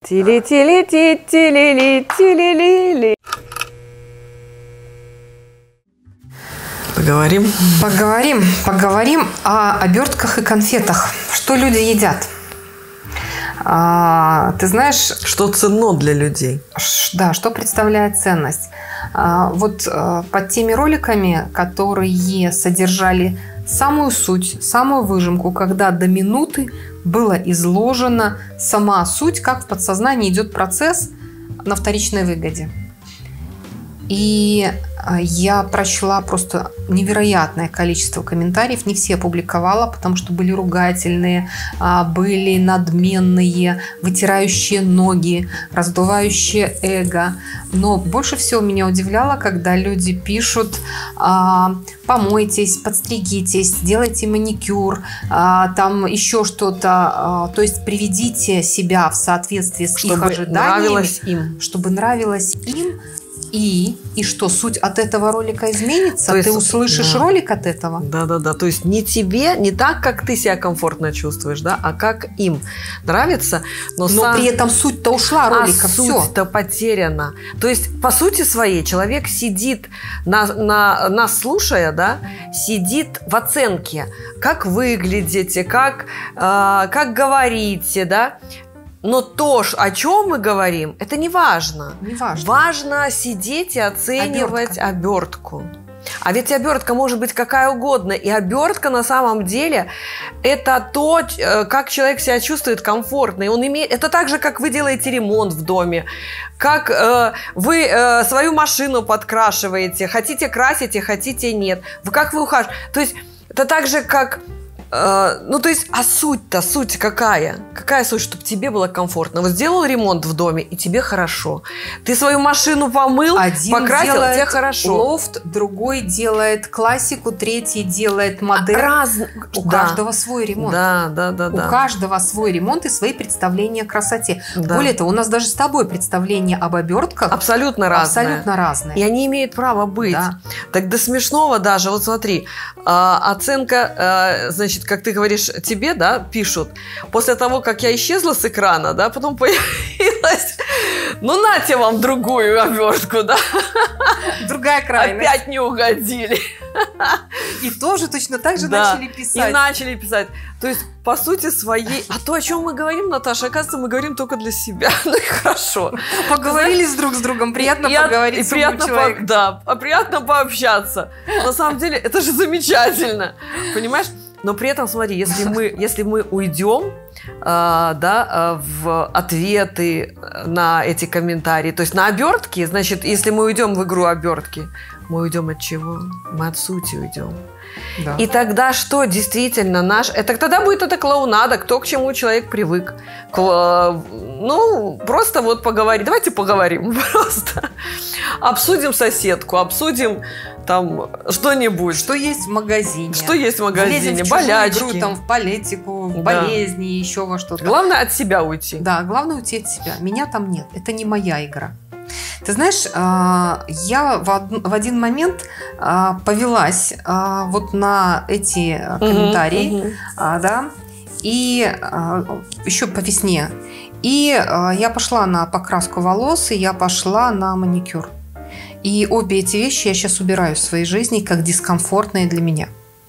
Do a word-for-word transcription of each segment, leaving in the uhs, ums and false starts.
Тили-тили-ти-тили-ли-тили-ли-ли. Поговорим. Поговорим. Поговорим о обертках и конфетах. Что люди едят? А, ты знаешь... Что ценно для людей. Да, что представляет ценность. А, вот а, под теми роликами, которые содержали самую суть, самую выжимку, когда до минуты была изложена сама суть, как в подсознании идет процесс на вторичной выгоде. И я прочла просто невероятное количество комментариев. Не все опубликовала, потому что были ругательные, были надменные, вытирающие ноги, раздувающие эго. Но больше всего меня удивляло, когда люди пишут: помойтесь, подстригитесь, сделайте маникюр, там еще что-то. То есть приведите себя в соответствии с чтобы их ожиданиями. Нравилось им. Чтобы нравилось им. И, и что, суть от этого ролика изменится? То есть, ты услышишь да. ролик от этого? Да-да-да. То есть не тебе, не так, как ты себя комфортно чувствуешь, да, а как им нравится. Но, но сам... при этом суть-то ушла ролика. А суть-то потеряна. То есть по сути своей человек сидит, на, на, нас слушая, да, сидит в оценке. Как выглядите, как, э, как говорите, да. Но то, о чем мы говорим, это не важно. Не важно. Важно сидеть и оценивать Обертка. обертку. А ведь обертка может быть какая угодно. И обертка на самом деле это то, как человек себя чувствует комфортно. И он имеет... Это так же, как вы делаете ремонт в доме, как э, вы э, свою машину подкрашиваете. Хотите красите, хотите нет. Вы как вы ухаживаете. То есть это так же, как... Ну, то есть, а суть-то, суть какая? Какая суть, чтобы тебе было комфортно? Вот сделал ремонт в доме, и тебе хорошо. Ты свою машину помыл, один покрасил, делает тебе хорошо. лофт, другой делает классику, третий делает модель. Раз... У да. каждого свой ремонт. Да, да, да, У да. каждого свой ремонт и свои представления о красоте. Да. Более того, у нас даже с тобой представления об обертках абсолютно разные. Абсолютно разные. И они имеют право быть. Да. Так до смешного даже. Вот смотри, оценка, значит, как ты говоришь, тебе, да, пишут, после того, как я исчезла с экрана, да, потом появилась, ну, нате вам другую обертку, да. Другая крайность. Опять не угодили. И тоже точно так же да. начали писать. И начали писать. То есть, по сути своей... А то, о чем мы говорим, Наташа, оказывается, мы говорим только для себя. Ну и хорошо. Поговорили с друг с другом, приятно и поговорить и с приятно человеком. по, да, а приятно пообщаться. На самом деле, это же замечательно. Понимаешь? Но при этом, смотри, если мы, если мы уйдем э, да, в ответы на эти комментарии, то есть на обертки, значит, если мы уйдем в игру обертки, мы уйдем от чего? Мы от сути уйдем. Да. И тогда что действительно наш... Это тогда будет это клоунада, кто к чему человек привык. К, ну, просто вот поговорить. Давайте поговорим просто. Обсудим соседку, обсудим там что-нибудь. Что есть в магазине. Что есть в магазине, в болячки. Игру, там, в политику, в да. болезни, еще во что-то. Главное от себя уйти. Да, главное уйти от себя. Меня там нет. Это не моя игра. Ты знаешь, я в один момент повелась вот на эти комментарии, угу, угу. да, и еще по весне. И я пошла на покраску волос, и я пошла на маникюр. И обе эти вещи я сейчас убираю в своей жизни как дискомфортные для меня.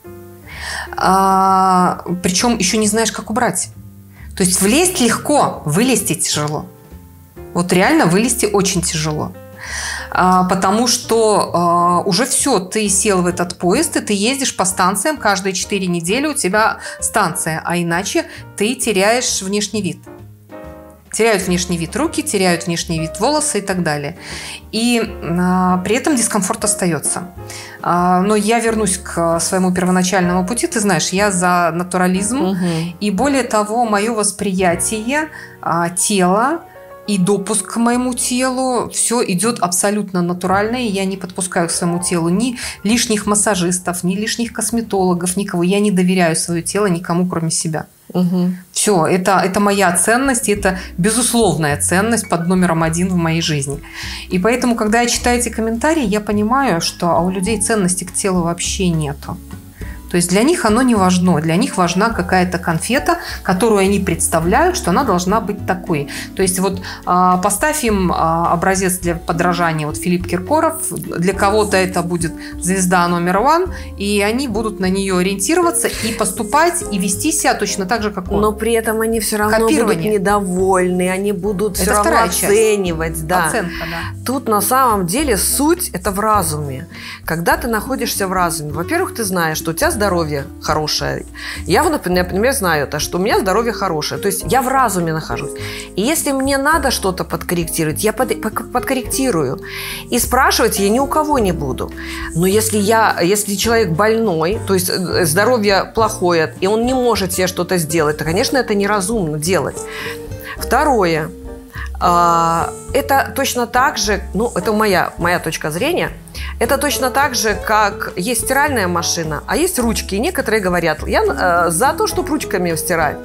Причем еще не знаешь, как убрать. То есть влезть легко, вылезти тяжело. Вот реально вылезти очень тяжело. А, потому что а, уже все, ты сел в этот поезд, и ты ездишь по станциям, каждые четыре недели у тебя станция, а иначе ты теряешь внешний вид. Теряют внешний вид руки, теряют внешний вид волосы и так далее. И а, при этом дискомфорт остается. А, но я вернусь к своему первоначальному пути. Ты знаешь, я за натурализм. Угу. И более того, мое восприятие а, тела и допуск к моему телу, все идет абсолютно натурально, и я не подпускаю к своему телу ни лишних массажистов, ни лишних косметологов, никого. Я не доверяю свое тело никому, кроме себя. Угу. Все, это, это моя ценность, и это безусловная ценность под номером один в моей жизни. И поэтому, когда я читаю эти комментарии, я понимаю, что у людей ценности к телу вообще нету. То есть для них оно не важно. Для них важна какая-то конфета, которую они представляют, что она должна быть такой. То есть вот а, поставь им а, образец для подражания. Вот Филипп Киркоров. Для кого-то это будет звезда номер один, и они будут на нее ориентироваться и поступать, и вести себя точно так же, как он. Но при этом они все равно будут недовольны, они будут все равно оценивать. Да. Оценка, да. Тут на самом деле суть – это в разуме. Когда ты находишься в разуме, во-первых, ты знаешь, что у тебя здоровье хорошее. Я, например, знаю это, что у меня здоровье хорошее. То есть я в разуме нахожусь. И если мне надо что-то подкорректировать, я под, подкорректирую. И спрашивать я ни у кого не буду. Но если, я, если человек больной, то есть здоровье плохое, и он не может себе что-то сделать, то, конечно, это неразумно делать. Второе. Это точно так же, ну, это моя, моя точка зрения, это точно так же, как есть стиральная машина, а есть ручки. И некоторые говорят, я э, за то, чтобы ручками стирать.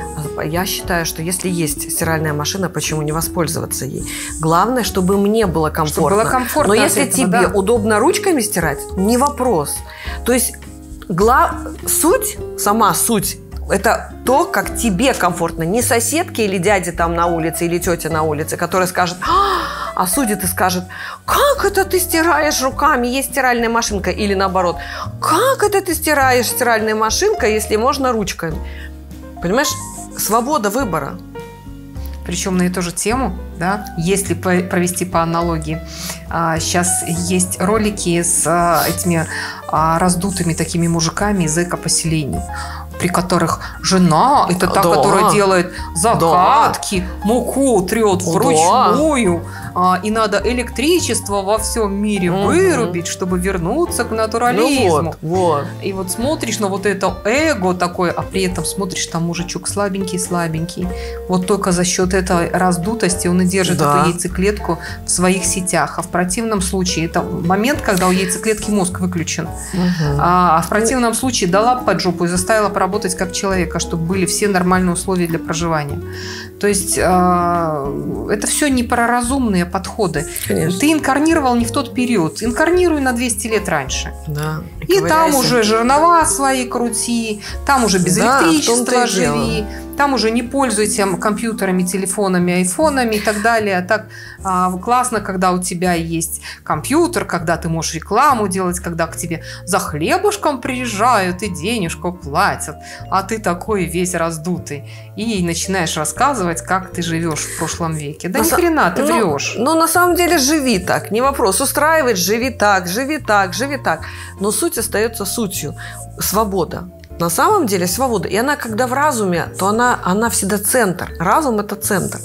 Я считаю, что если есть стиральная машина, почему не воспользоваться ей? Главное, чтобы мне было комфортно. Чтобы было комфортно. Но если этого, тебе да. удобно ручками стирать, не вопрос. То есть глав... суть, сама суть, это то, как тебе комфортно. Не соседке или дяде там на улице, или тете на улице, которая скажет, а судит и скажет, как это ты стираешь руками, есть стиральная машинка. Или наоборот, как это ты стираешь стиральной машинкой, если можно ручками. Понимаешь, свобода выбора. Причем на эту же тему, да, если провести по аналогии, сейчас есть ролики с этими раздутыми такими мужиками из эко-поселений, при которых жена – это та, да. которая делает закатки, да. муку трет вручную, да. и надо электричество во всем мире угу. вырубить, чтобы вернуться к натурализму. Ну вот, вот. И вот смотришь на вот это эго такое, а при этом смотришь, там мужичок слабенький-слабенький. Вот только за счет этой раздутости он и держит да. эту яйцеклетку в своих сетях. А в противном случае, это момент, когда у яйцеклетки мозг выключен. Угу. А в противном случае дала под жопу и заставила работать как человека, чтобы были все нормальные условия для проживания. То есть э, это все не про разумные подходы. Конечно. Ты инкарнировал не в тот период. Инкарнируй на двести лет раньше. Да. И, и там уже жернова свои крути, там уже без да, электричества живи, там уже не пользуйся компьютерами, телефонами, айфонами и так далее. Так а, классно, когда у тебя есть компьютер, когда ты можешь рекламу делать, когда к тебе за хлебушком приезжают и денежку платят, а ты такой весь раздутый. И начинаешь рассказывать, как ты живешь в прошлом веке. Да ни хрена, ты ну, врешь. Ну, на самом деле, живи так, не вопрос. Устраивать, живи так, живи так, живи так. Но суть остается сутью. Свобода. На самом деле свобода. И она, когда в разуме, то она, она всегда центр. Разум – это центр.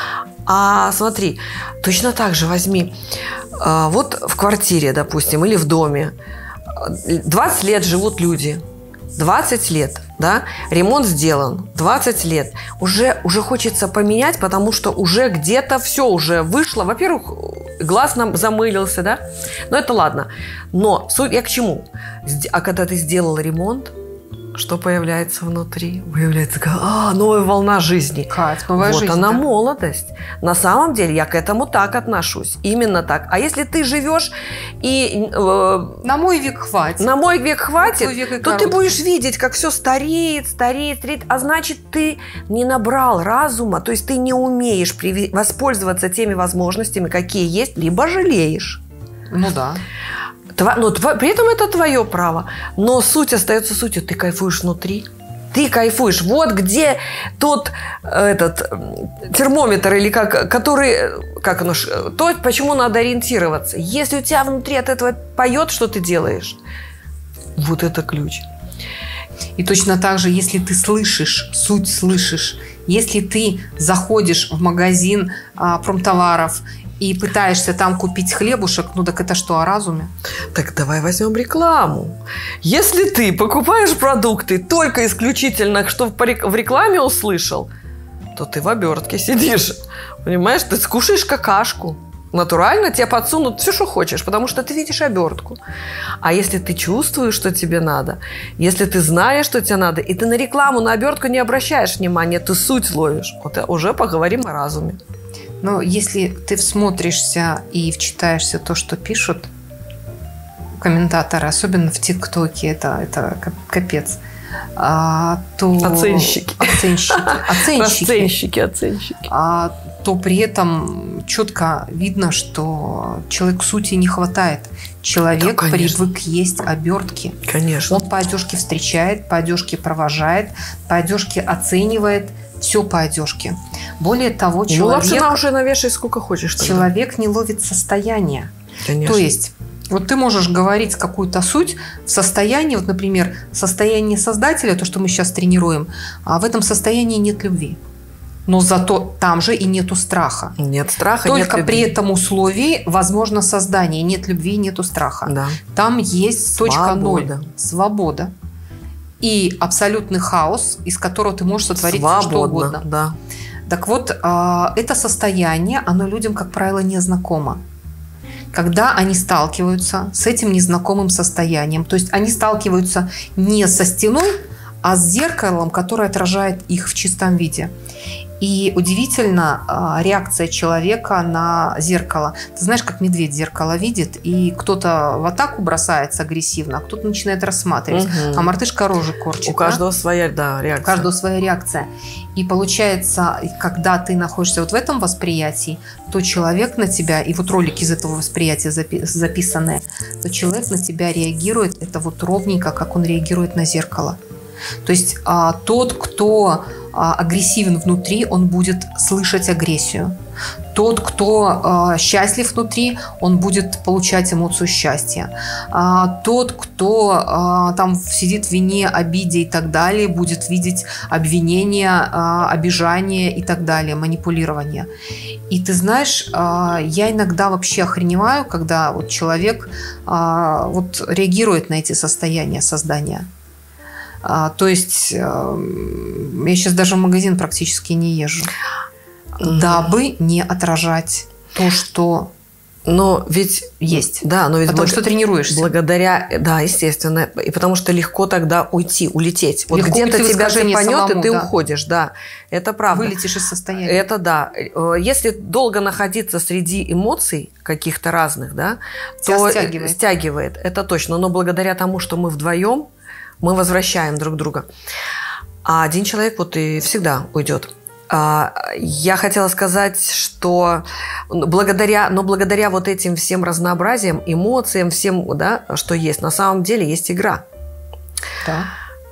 А смотри, точно так же возьми. Вот в квартире, допустим, или в доме. двадцать лет живут люди. двадцать лет, да? Ремонт сделан. двадцать лет. Уже, уже хочется поменять, потому что уже где-то все уже вышло. Во-первых, глаз нам замылился, да? Но это ладно. Но суть я к чему? А когда ты сделал ремонт, что появляется внутри? Появляется такая а, новая волна жизни. Кайф, новая вот жизнь. Вот она да? молодость. На самом деле я к этому так отношусь. Именно так. А если ты живешь и... Э, на мой век хватит. На мой век хватит, мой век то короткий. Ты будешь видеть, как все стареет, стареет, стареет. А значит, ты не набрал разума, то есть ты не умеешь воспользоваться теми возможностями, какие есть, либо жалеешь. Ну да. Но при этом это твое право. Но суть остается сутью. Ты кайфуешь внутри. Ты кайфуешь. Вот где тот этот, термометр, или как, который, как оно, то, почему надо ориентироваться. Если у тебя внутри от этого поет, что ты делаешь, вот это ключ. И точно так же, если ты слышишь, суть слышишь, если ты заходишь в магазин а, промтоваров и пытаешься там купить хлебушек, ну так это что, о разуме? Так давай возьмем рекламу. Если ты покупаешь продукты только исключительно, что в рекламе услышал, то ты в обертке сидишь. Понимаешь, ты скушаешь какашку. Натурально тебе подсунут все, что хочешь, потому что ты видишь обертку. А если ты чувствуешь, что тебе надо, если ты знаешь, что тебе надо, и ты на рекламу, на обертку не обращаешь внимания, ты суть ловишь, вот уже поговорим о разуме. Но если ты всмотришься и вчитаешься в то, что пишут, комментаторы, особенно в ТикТоке, это, это капец. А, то оценщики. Оценщики. Оценщики. Оценщики, оценщики. А, то при этом четко видно, что человеку сути не хватает. Человек да, привык есть обертки. Конечно. Он по одежке встречает, по одежке провожает, по одежке оценивает, все по одежке. Более того, человек... Ну, лапшина уже навешай сколько хочешь. Тогда. Человек не ловит состояние. Конечно. То есть... Вот ты можешь говорить какую-то суть в состоянии, вот, например, состояние создателя, то, что мы сейчас тренируем, а в этом состоянии нет любви. Но зато там же и нету страха. Нет страха, Только нет при любви. этом условии возможно создание. Нет любви, нету страха. Да. Там есть точка ноль. Свобода. Свобода. И абсолютный хаос, из которого ты можешь сотворить все, что угодно. Да. Так вот, это состояние, оно людям, как правило, не знакомо. Когда они сталкиваются с этим незнакомым состоянием, то есть они сталкиваются не со стеной, а с зеркалом, которое отражает их в чистом виде. И удивительно реакция человека на зеркало. Ты знаешь, как медведь зеркало видит, и кто-то в атаку бросается агрессивно, а кто-то начинает рассматривать, угу. а мартышка рожи корчит. У каждого да? своя да, реакция. У каждого своя реакция. И получается, когда ты находишься вот в этом восприятии, то человек на тебя, и вот ролики из этого восприятия запи- записаны, то человек на тебя реагирует, это вот ровненько, как он реагирует на зеркало. То есть а, тот, кто а, агрессивен внутри, он будет слышать агрессию. Тот, кто а, счастлив внутри, он будет получать эмоцию счастья. А, тот, кто а, там сидит в вине, обиде и так далее, будет видеть обвинения, а, обижание и так далее, манипулирование. И ты знаешь, а, я иногда вообще охреневаю, когда вот человек а, вот реагирует на эти состояния создания. А, то есть я сейчас даже в магазин практически не езжу, mm-hmm. дабы не отражать то, что но ведь есть. Да, но ведь потому благ... что тренируешься. Благодаря, да, естественно, и потому что легко тогда уйти, улететь. Вот где-то тебя цепанет, самому, и ты да. уходишь, да, это правда. Вылетишь из состояния. Это да. Если долго находиться среди эмоций каких-то разных, да, тебя то стягивает. стягивает, это точно. Но благодаря тому, что мы вдвоем, мы возвращаем друг друга. А один человек вот и всегда уйдет. Я хотела сказать, что благодаря, но благодаря вот этим всем разнообразиям, эмоциям, всем, да, что есть, на самом деле есть игра. Да.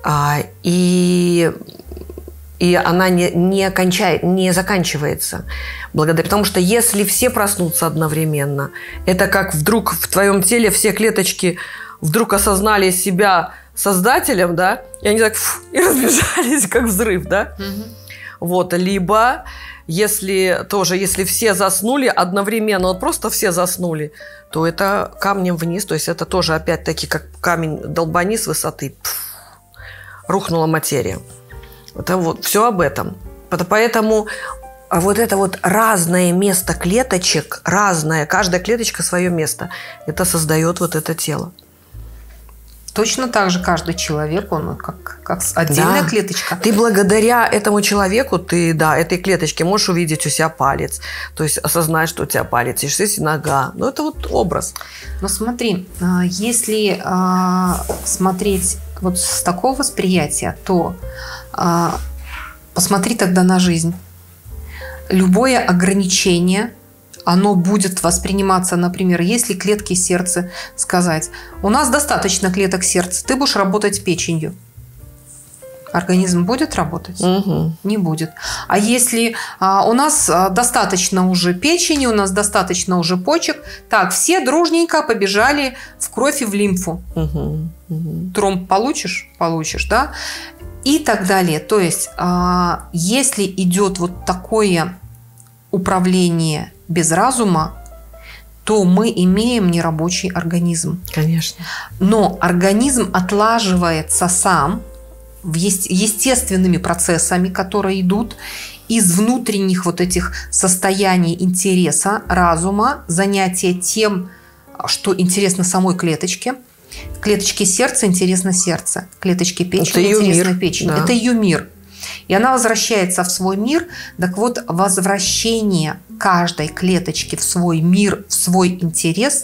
И, и она не, не, кончает, не заканчивается. Благодаря, потому что если все проснутся одновременно, это как вдруг в твоем теле все клеточки вдруг осознали себя создателем, да, и они так фу, и разбежались, как взрыв, да. Угу. Вот, либо если тоже, если все заснули одновременно, вот просто все заснули, то это камнем вниз, то есть это тоже опять-таки как камень долбани с высоты, пфф, рухнула материя. Это вот все об этом. Поэтому вот это вот разное место клеточек, разное, каждая клеточка свое место, это создает вот это тело. Точно так же каждый человек, он как, как отдельная да. клеточка. Ты благодаря этому человеку, ты, да, этой клеточке можешь увидеть у себя палец, то есть осознать, что у тебя палец, и есть нога. Ну, это вот образ. Но смотри, если смотреть вот с такого восприятия, то посмотри тогда на жизнь. Любое ограничение, оно будет восприниматься, например, если клетки сердца сказать, у нас достаточно клеток сердца, ты будешь работать печенью. Организм будет работать? Угу. Не будет. А если а, у нас а, достаточно уже печени, у нас достаточно уже почек, так, все дружненько побежали в кровь и в лимфу. Угу. Угу. Тромб получишь? Получишь, да? И так далее. То есть, а, если идет вот такое управление без разума, то мы имеем нерабочий организм. Конечно. Но организм отлаживается сам естественными процессами, которые идут из внутренних вот этих состояний интереса, разума, занятия тем, что интересно самой клеточке. Клеточке сердца интересно сердце, клеточке печени интересна печень. Да. Это ее мир. И она возвращается в свой мир. Так вот, возвращение каждой клеточки в свой мир, в свой интерес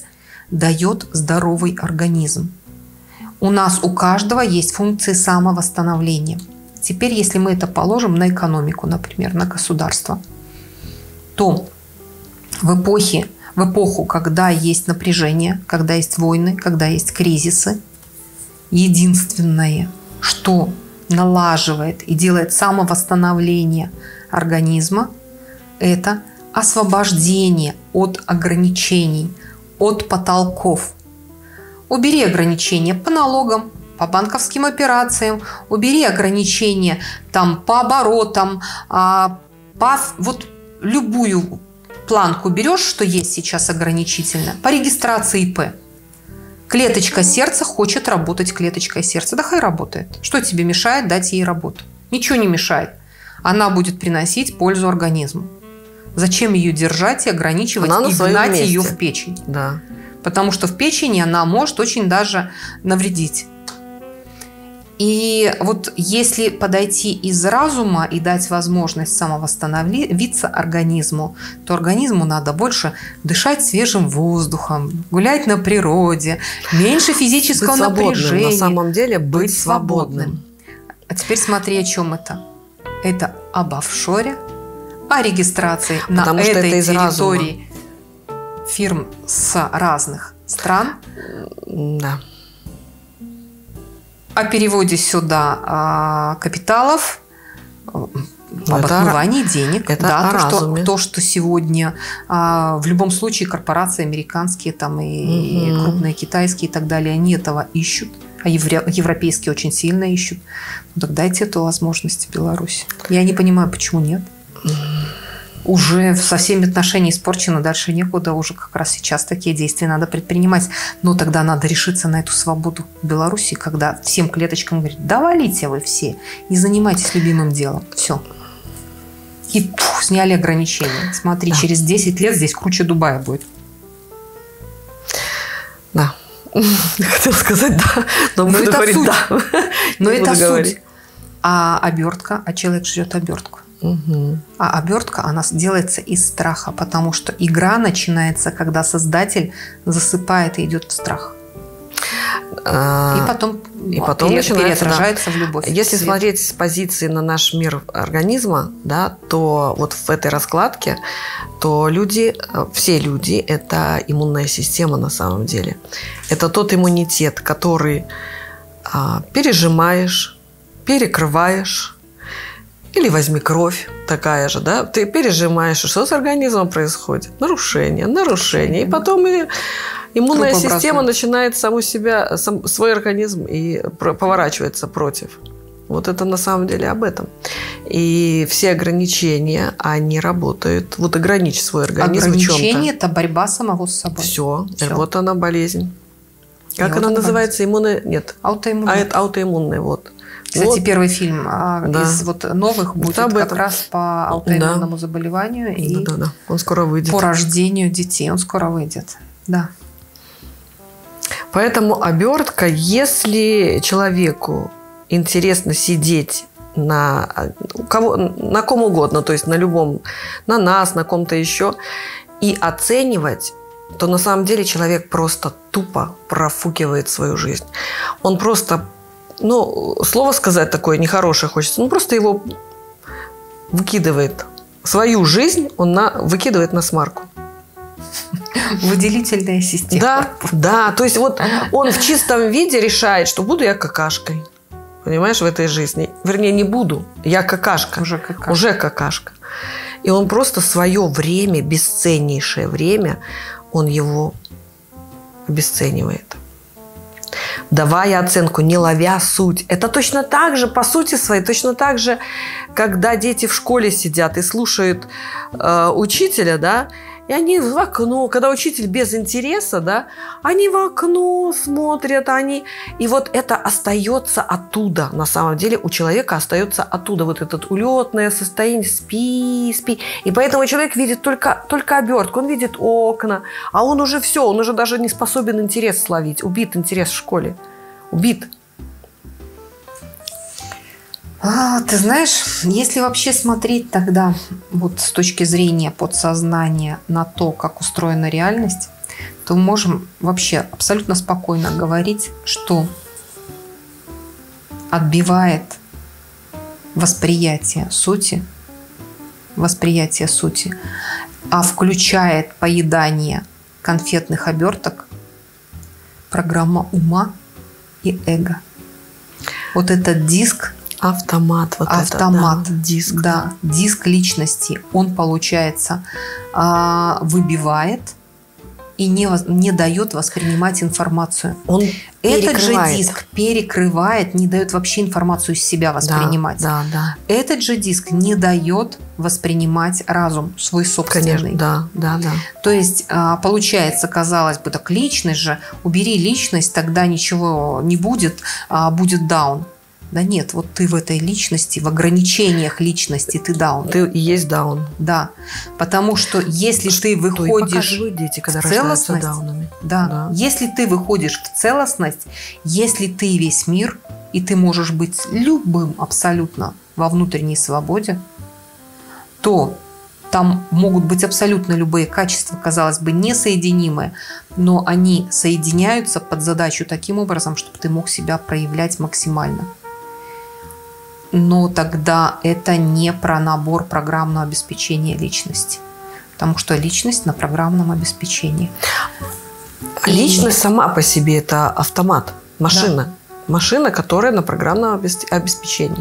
дает здоровый организм. У нас у каждого есть функции самовосстановления. Теперь, если мы это положим на экономику, например, на государство, то в эпохе, в эпоху, когда есть напряжение, когда есть войны, когда есть кризисы, единственное, что налаживает и делает самовосстановление организма, это освобождение от ограничений, от потолков. Убери ограничения по налогам, по банковским операциям, убери ограничения там, по оборотам, а, по вот любую планку берешь, что есть сейчас ограничительно, по регистрации ИП. Клеточка сердца хочет работать клеточкой сердца. Да хай работает. Что тебе мешает дать ей работу? Ничего не мешает. Она будет приносить пользу организму. Зачем ее держать и ограничивать, она и гнать ее в печень? Да. Потому что в печени она может очень даже навредить. И вот если подойти из разума и дать возможность самовосстановиться организму, то организму надо больше дышать свежим воздухом, гулять на природе, меньше физического быть напряжения. На самом деле быть, быть свободным. свободным. А теперь смотри, о чем это. Это об офшоре, о регистрации Потому на этой это территории фирм с разных стран. Да. О переводе сюда а, капиталов, Но об отмывании денег. Это да, то, что, то, что сегодня а, в любом случае корпорации американские там, и, угу. и крупные китайские и так далее, они этого ищут. А евро, европейские очень сильно ищут. Ну, так дайте эту возможность Беларуси. Я не понимаю, почему нет. Уже со всеми отношения испорчено, дальше некуда, уже как раз сейчас такие действия надо предпринимать. Но тогда надо решиться на эту свободу в Беларуси, когда всем клеточкам говорят, да валите вы все и занимайтесь любимым делом. Все. И пух, сняли ограничения. Смотри, да. Через десять лет здесь круче Дубая будет. Да. Хотела сказать да, но, но буду говорить суть. да. Но это суть. А обертка, а человек жрет обертку. Угу. А обертка, она делается из страха, потому что игра начинается, когда создатель засыпает и идет в страх. А, и потом, и потом пере, переотражается да. в любовь. Если смотреть с позиции на наш мир организма, да, то вот в этой раскладке, то люди, все люди, это иммунная система на самом деле. Это тот иммунитет, который а, пережимаешь, перекрываешь. Или возьми кровь, такая же, да? Ты пережимаешь, что с организмом происходит? Нарушение, нарушение. И потом и иммунная система начинает саму себя, сам, свой организм и поворачивается против. Вот это на самом деле об этом. И все ограничения, они работают. Вот ограничь свой организм в чем-то. Ограничение – это борьба самого с собой. Все. Все. Вот она болезнь. Как и она вот называется? Иммунная? Нет. Аутоиммунная. А это аутоиммунная, вот. Кстати, вот. Первый фильм да. из вот новых будет вот как раз по аутоиммунному да. заболеванию и да, да, да. Он скоро выйдет. По рождению детей. Он скоро выйдет. Да. Поэтому обертка, если человеку интересно сидеть на, кого, на ком угодно, то есть на любом, на нас, на ком-то еще, и оценивать, то на самом деле человек просто тупо профукивает свою жизнь. Он просто... Ну, слово сказать такое нехорошее хочется. Ну, просто его выкидывает. Свою жизнь он на, выкидывает на смарку. Выделительная система. Да, да. То есть вот он в чистом виде решает, что буду я какашкой. Понимаешь, в этой жизни. Вернее, не буду. Я какашка. Уже какашка. Уже какашка. И он просто свое время, бесценнейшее время, он его обесценивает. Давая оценку, не ловя суть. Это точно так же, по сути своей, точно так же, когда дети в школе сидят и слушают э, учителя, да, и они в окно, когда учитель без интереса, да, они в окно смотрят, они... И вот это остается оттуда. На самом деле у человека остается оттуда вот это улетное состояние, спи, спи. И поэтому человек видит только, только обертку, он видит окна, а он уже все, он уже даже не способен интерес словить. Убит интерес в школе. Убит. А, ты знаешь, если вообще смотреть тогда вот с точки зрения подсознания на то, как устроена реальность, то мы можем вообще абсолютно спокойно говорить, что отбивает восприятие сути, восприятие сути, а включает поедание конфетных оберток программа ума и эго. Вот этот диск, автомат, вот автомат, это, да, диск, да, диск личности, он, получается, выбивает и не, не дает воспринимать информацию. Он Этот же диск перекрывает, не дает вообще информацию из себя воспринимать. Да, да, да. Этот же диск не дает воспринимать разум свой собственный. Конечно, да, да, да. То есть, получается, казалось бы, так личность же, убери личность, тогда ничего не будет, будет даун. Да нет, вот ты в этой личности, в ограничениях личности, ты даун. Ты и есть даун. Да, потому что если что ты выходишь дети, когда в целостность, даунами. Да, да, если ты выходишь в целостность, если ты весь мир, и ты можешь быть любым абсолютно во внутренней свободе, то там могут быть абсолютно любые качества, казалось бы, несоединимые, но они соединяются под задачу таким образом, чтобы ты мог себя проявлять максимально. Но тогда это не про набор программного обеспечения личности. Потому что личность на программном обеспечении. Личность И... сама по себе – это автомат, машина. Да. Машина, которая на программном обеспечении.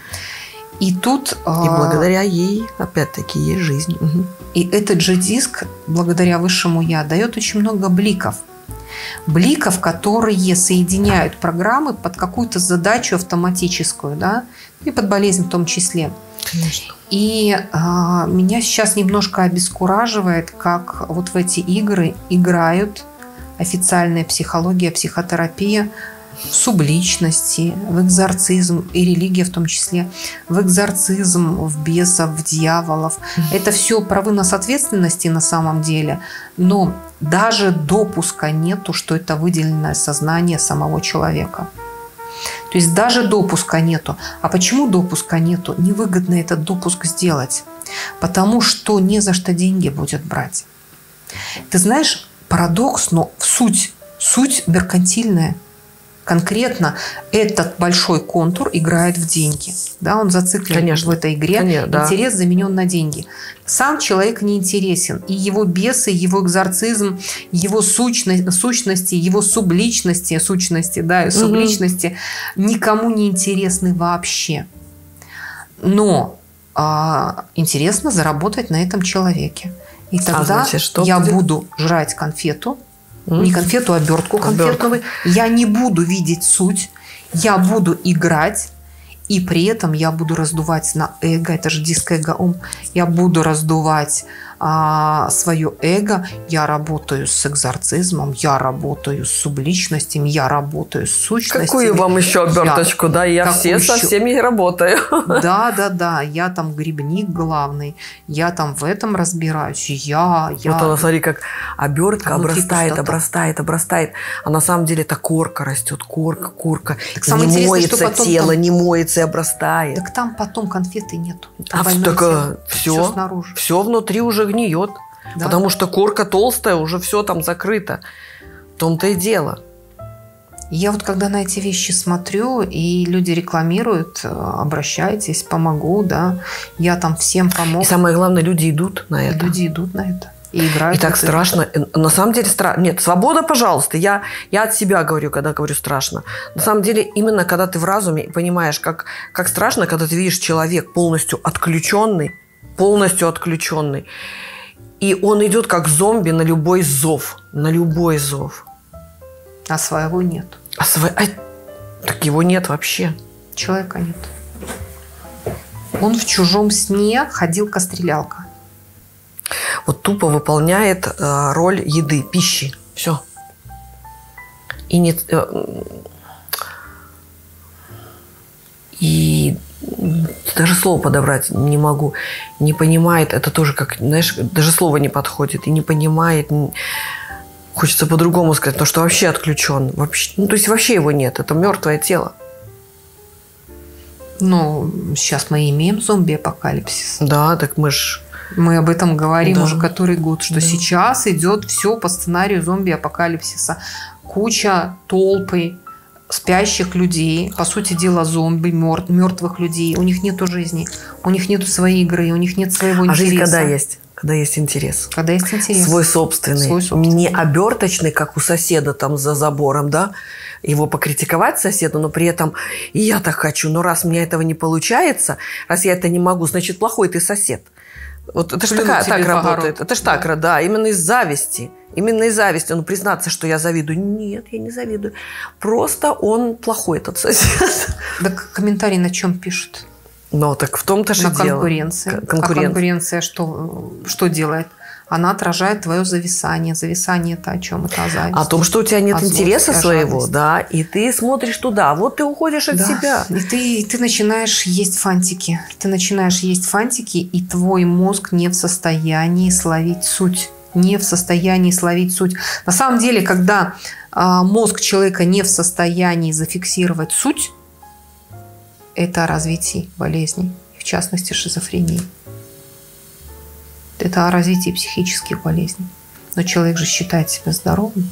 И тут... И благодаря ей, опять-таки, есть жизнь. Угу. И этот же диск, благодаря высшему Я, дает очень много бликов. Бликов, которые соединяют программы под какую-то задачу автоматическую, да, и под болезнь в том числе. Конечно. И а, меня сейчас немножко обескураживает, как вот в эти игры играют официальная психология, психотерапия в субличности, в экзорцизм, и религия в том числе, в экзорцизм, в бесов, в дьяволов. Mm-hmm. Это все про вынос ответственности на самом деле, но даже допуска нету, что это выделенное сознание самого человека. То есть даже допуска нету. А почему допуска нету? Невыгодно этот допуск сделать. Потому что не за что деньги будет брать. Ты знаешь, парадокс, но суть, суть меркантильная. Конкретно этот большой контур играет в деньги. Да, он зациклен Конечно. в этой игре. Конечно, да. Интерес заменен на деньги. Сам человек не интересен. И его бесы, его экзорцизм, его сущность, сущности, его субличности, сущности, да, субличности угу. никому не интересны вообще. Но а, интересно заработать на этом человеке. И тогда а значит, что я будет? буду жрать конфету. Не конфету, а обертку конфетную. Я не буду видеть суть. Я буду играть. И при этом я буду раздувать на эго. Это же диск эго-ум. Я буду раздувать а, свое эго. Я работаю с экзорцизмом. Я работаю с субличностями. Я работаю с сущностями. Какую вам еще оберточку? Я, да, я все со всеми работаю. Да, да, да. Я там грибник главный. Я там в этом разбираюсь. Я, я. Вот она, смотри, как обертка обрастает, пустота. обрастает, обрастает. А на самом деле это корка растет. Корка, корка. Не моется тело, там... не моется и обрастает. Так там потом конфеты нету. А так а, все, все, все внутри уже гниет. Да? Потому что корка толстая, уже все там закрыто. В том-то и дело. Я вот когда на эти вещи смотрю, и люди рекламируют, обращайтесь, помогу, да, я там всем помогу. И самое главное, люди идут на это. Люди идут на это. И, играют и так страшно. На самом деле страшно. Нет, свобода, пожалуйста. Я, я от себя говорю, когда говорю страшно. На самом деле, именно когда ты в разуме понимаешь, как, как страшно, когда ты видишь человек полностью отключенный, полностью отключенный. И он идет как зомби на любой зов. На любой зов. А своего нет. А сво... а... Так его нет вообще. Человека нет. Он в чужом сне ходил кострелялка. Вот тупо выполняет э, роль еды, пищи. Все. И не... Э, и даже слово подобрать не могу. Не понимает. Это тоже как, знаешь, даже слово не подходит. И не понимает. Не... Хочется по-другому сказать. То, что вообще отключен. Вообще, ну, то есть вообще его нет. Это мертвое тело. Ну, сейчас мы имеем зомби-апокалипсис. Да, так мы ж... Мы об этом говорим да. уже который год, что да. сейчас идет все по сценарию зомби-апокалипсиса. Куча, толпы спящих людей, по сути дела зомби, мертвых людей. У них нету жизни, у них нету своей игры, у них нет своего а интереса. А жизнь когда есть? Когда есть интерес. Когда есть интерес. Свой собственный. Свой собственный. Не оберточный, как у соседа там за забором, да? Его покритиковать соседу, но при этом и я так хочу, но раз у меня этого не получается, раз я это не могу, значит, плохой ты сосед. Вот это же так работает. Это же да. так, да, именно из зависти. Именно из зависти. Ну, признаться, что я завидую. Нет, я не завидую. Просто он плохой, этот сосед. Так комментарии на чем пишут? Ну, так в том-то же на дело. Конкуренции. Конкуренция. А конкуренция что, что делает? Она отражает твое зависание. Зависание – это о чем? Это о зависти. О том, что у тебя нет о интереса злости, своего, да, и ты смотришь туда. Вот ты уходишь от да. себя. И ты, и ты начинаешь есть фантики. Ты начинаешь есть фантики, и твой мозг не в состоянии словить суть. Не в состоянии словить суть. На самом деле, когда а, мозг человека не в состоянии зафиксировать суть, это о развитии болезней, в частности шизофрении. Это о развитии психических болезней. Но человек же считает себя здоровым.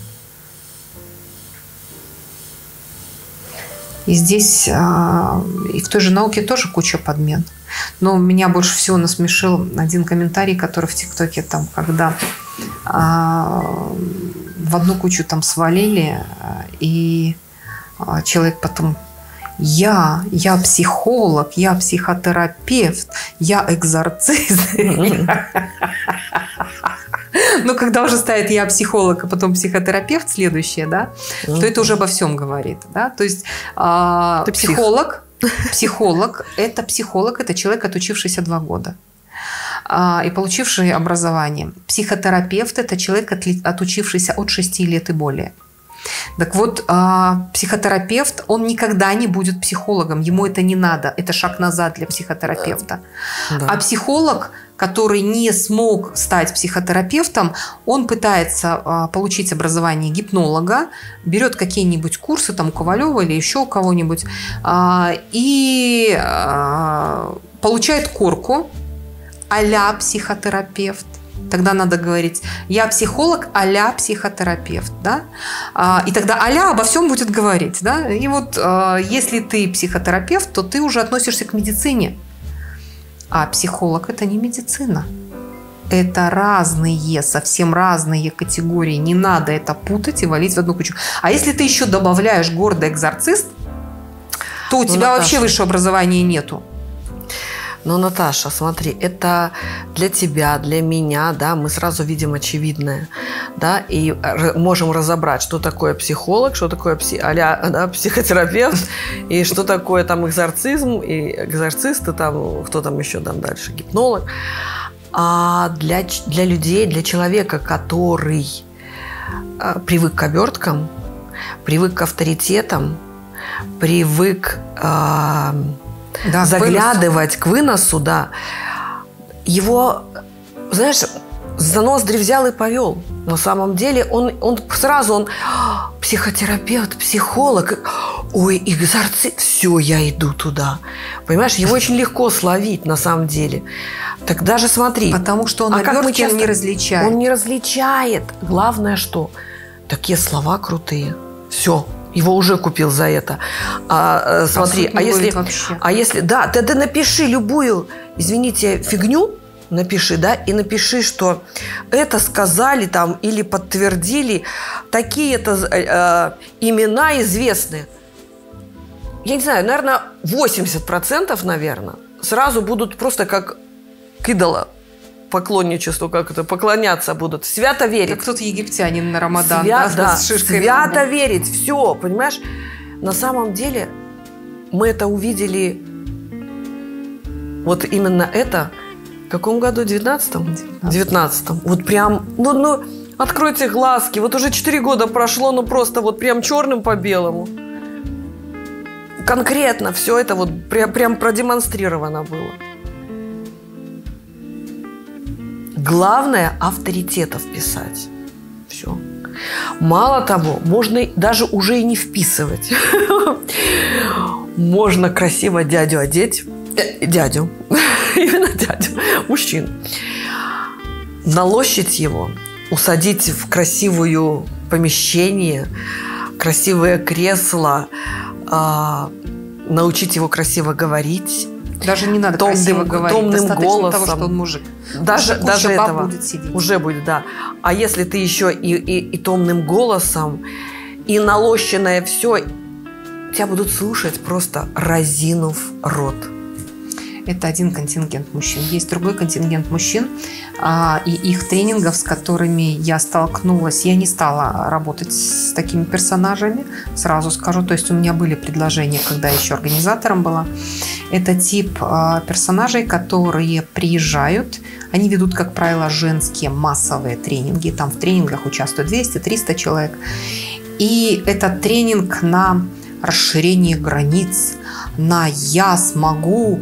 И здесь, и в той же науке тоже куча подмен. Но меня больше всего насмешил один комментарий, который в ТикТоке, там, когда в одну кучу там свалили, и человек потом: Я, я психолог, я психотерапевт, я экзорцист. Но когда уже стоит «я психолог», а потом «психотерапевт» следующее, да, то это уже обо всем говорит. Да? То есть психолог, психолог – это психолог, это человек, отучившийся два года и получивший образование. Психотерапевт – это человек, отучившийся от шести лет и более. Так вот, психотерапевт, он никогда не будет психологом, ему это не надо, это шаг назад для психотерапевта. Да. А психолог, который не смог стать психотерапевтом, он пытается получить образование гипнолога, берет какие-нибудь курсы там у Ковалева или еще у кого-нибудь и получает корку а-ля психотерапевт. Тогда надо говорить: я психолог а-ля психотерапевт. Да? И тогда а-ля обо всем будет говорить. Да? И вот если ты психотерапевт, то ты уже относишься к медицине. А психолог – это не медицина. Это разные, совсем разные категории. Не надо это путать и валить в одну кучу. А если ты еще добавляешь гордый экзорцист, то у ну, тебя Наташа. вообще высшего образования нету. Ну, Наташа, смотри, это для тебя, для меня, да, мы сразу видим очевидное, да, и можем разобрать, что такое психолог, что такое пси, а-ля, да, психотерапевт, и что такое там экзорцизм, и экзорцисты, там, кто там еще там дальше, гипнолог. А для, для людей, для человека, который а, привык к оберткам, привык к авторитетам, привык... А, Да, заглядывать к выносу. к выносу, да. Его, знаешь, за ноздри взял и повел. На самом деле он, он сразу, он психотерапевт, психолог. Ой, экзорцист, все, я иду туда. Понимаешь, его очень легко словить на самом деле. Так даже смотри. Потому что он а как мы часто... не различает. Он не различает. Главное, что такие слова крутые. Все. Его уже купил за это. А, смотри, а, а если, а если, да, ты, ты напиши любую, извините, фигню, напиши, да, и напиши, что это сказали там или подтвердили такие-то э, имена известные. Я не знаю, наверное, восемьдесят процентов, наверное, сразу будут просто как к идолу. Поклонничеству, как это, поклоняться будут, свято верить. Как тот египтянин на Рамадан, Свят, да, да, с шишкой. Свято верить, все, понимаешь? На самом деле мы это увидели, вот именно это, в каком году? девятнадцатом? девятнадцатом. Вот прям, ну, ну, откройте глазки, вот уже четыре года прошло, ну просто вот прям черным по белому. Конкретно все это вот прям, прям продемонстрировано было. Главное – авторитетов писать. Все. Мало того, можно даже уже и не вписывать. Можно красиво дядю одеть. Дядю. Именно дядю. Мужчин. налощить его, усадить в красивое помещение, красивое кресло, э, научить его красиво говорить. Даже не надо томным, красиво говорить, томным достаточно голосом. того, что он мужик. Даже, уже даже баб этого будет сидеть. уже будет, да. А если ты еще и, и, и томным голосом, и налощенное все, тебя будут слушать, просто разинув рот. Это один контингент мужчин. Есть другой контингент мужчин, а, и их тренингов, с которыми я столкнулась, я не стала работать с такими персонажами, сразу скажу. То есть у меня были предложения, когда я еще организатором была. Это тип а, персонажей, которые приезжают. Они ведут, как правило, женские массовые тренинги. Там в тренингах участвуют двести-триста человек. И это тренинг на расширение границ, на «я смогу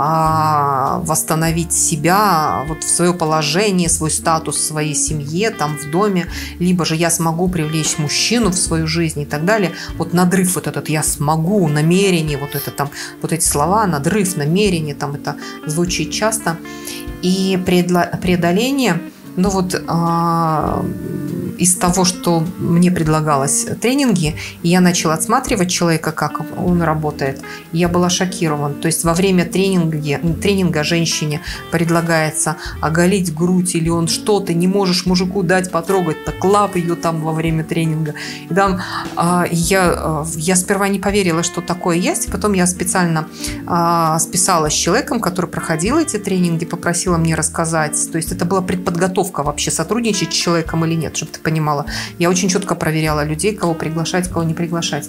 а, восстановить себя, вот в свое положение, свой статус в своей семье, там в доме, либо же я смогу привлечь мужчину в свою жизнь и так далее». Вот надрыв вот этот «я смогу», намерение, вот это там, вот эти слова, надрыв, намерение, там это звучит часто. И преодоление, ну вот а, из того, что мне предлагалось тренинги, и я начала отсматривать человека, как он работает, я была шокирована. То есть во время тренинга, тренинга женщине предлагается оголить грудь, или он что-то не можешь мужику дать потрогать, так лап ее там во время тренинга. И там а, я, я сперва не поверила, что такое есть, потом я специально а, списалась с человеком, который проходил эти тренинги, попросила мне рассказать. То есть это была предподготовка вообще, сотрудничать с человеком или нет, чтобы ты понимала. Я очень четко проверяла людей, кого приглашать, кого не приглашать.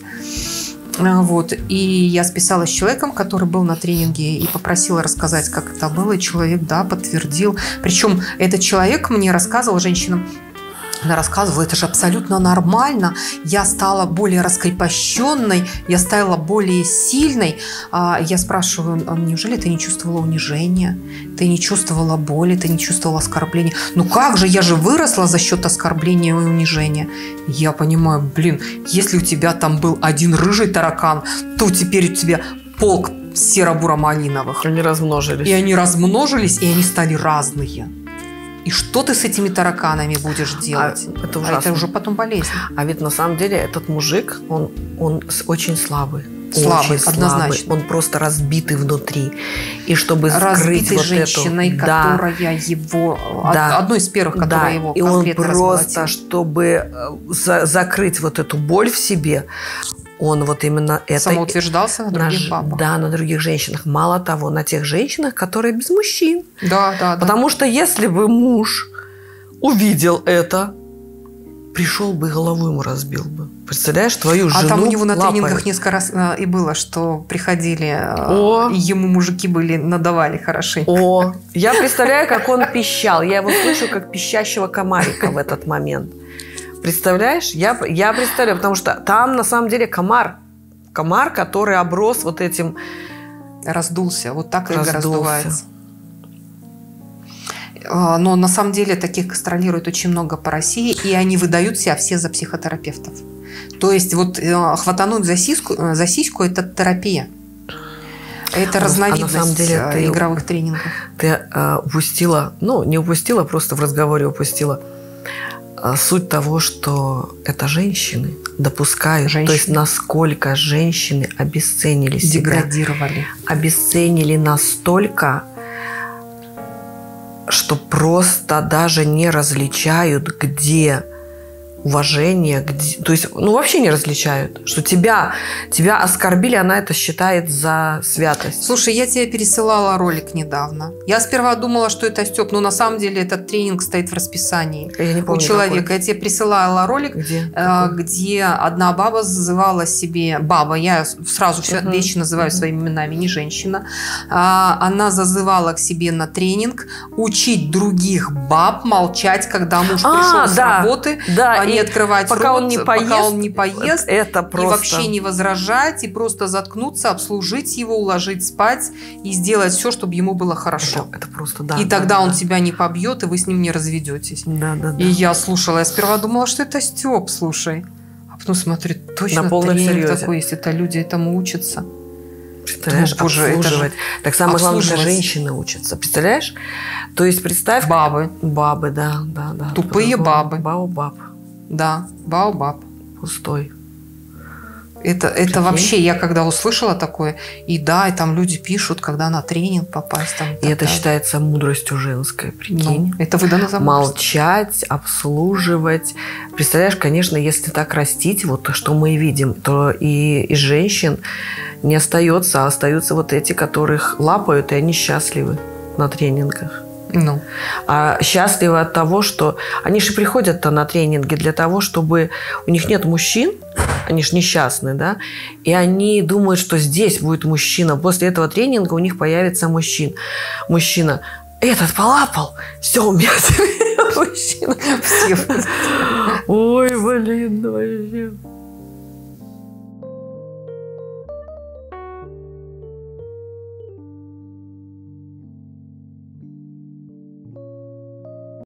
Вот. И я списалась с человеком, который был на тренинге, и попросила рассказать, как это было. И человек, да, подтвердил. Причем этот человек мне рассказывал, женщинам, она рассказывала, это же абсолютно нормально. Я стала более раскрепощенной, я стала более сильной. Я спрашиваю, неужели ты не чувствовала унижения? Ты не чувствовала боли, ты не чувствовала оскорбления? Ну как же, я же выросла за счет оскорбления и унижения. Я понимаю, блин, если у тебя там был один рыжий таракан, то теперь у тебя полк серо-буро-малиновых. Они размножились. И они размножились, и они стали разные. И что ты с этими тараканами будешь делать? А, это ужасно. А это уже потом болезнь. А ведь на самом деле этот мужик, он, он очень слабый. Слабый, очень однозначно. Слабый. Он просто разбитый внутри. И чтобы скрыть разбитой вот женщиной, эту... которая да, его... да, одной из первых, которая да, его и он конкретно просто, размолотила. чтобы за, закрыть вот эту боль в себе, он вот именно это... Самоутверждался на других на, бабах. Да, на других женщинах. Мало того, на тех женщинах, которые без мужчин. Да, да, да. Потому что если бы муж увидел это, пришел бы и голову ему разбил бы. Представляешь, твою жену А там у него на лапают. тренингах несколько раз а, и было, что приходили, О. и ему мужики были, надавали хорошенько. О, я представляю, как он пищал. Я его слышу, как пищащего комарика в этот момент. Представляешь? Я, я представляю, потому что там на самом деле комар. Комар, который оброс вот этим... Раздулся. Вот так Раздулся. эго раздувается. Но на самом деле таких гастролирует очень много по России, и они выдают себя все за психотерапевтов. То есть вот хватануть за сиську, за сиську – это терапия. Это а разновидность а на самом деле ты, игровых тренингов. Ты э, упустила, ну не упустила, просто в разговоре упустила э, суть того, что это женщины допускают. Женщины. То есть насколько женщины обесценили себя. Деградировали. Обесценили настолько, что просто даже не различают, где уважение, где... то есть, ну, вообще не различают, что тебя, тебя оскорбили, она это считает за святость. Слушай, я тебе пересылала ролик недавно. Я сперва думала, что это Степ, но на самом деле этот тренинг стоит в расписании я не помню, у человека. какой. Я тебе присылала ролик, где, где одна баба зазывала себе... Баба, я сразу все uh-huh. вещи называю uh-huh. своими именами, не женщина. Она зазывала к себе на тренинг учить других баб молчать, когда муж а, пришел да, с работы, да, а не открывать пока рот, он не поест, пока он не поест, это просто... и вообще не возражать, и просто заткнуться, обслужить его, уложить спать и сделать все, чтобы ему было хорошо. Это, это просто, да. И да, тогда да, он да. тебя не побьет, и вы с ним не разведетесь. Да, да, да. И я слушала, я сперва думала, что это Степ, слушай. А потом смотрю, точно на полном тренинг серьезе. такой есть, это люди этому учатся. Представляешь, Ну, боже, обслуживать. это Так самое главное, что обслуживать. женщины учатся. Представляешь? То есть представь... Бабы. Бабы, да, да, да. Тупые бабы. Баобаб. Да, баобаб. Пустой. Это, это вообще, я когда услышала такое, и да, и там люди пишут, когда на тренинг попасть. Там, и, и это далее. Считается мудростью женской, прикинь. Ну, это выдано за мудрость. Молчать, обслуживать. Представляешь, конечно, если так растить, вот что мы видим, то и из женщин не остается, а остаются вот эти, которых лапают, и они счастливы на тренингах. Ну. А счастливы от того, что они же приходят-то на тренинги для того, чтобы у них нет мужчин, они же несчастны, да, и они думают, что здесь будет мужчина. После этого тренинга у них появится мужчин. Мужчина. Этот полапал, все, у меня мужчина. Ой, блин, вообще.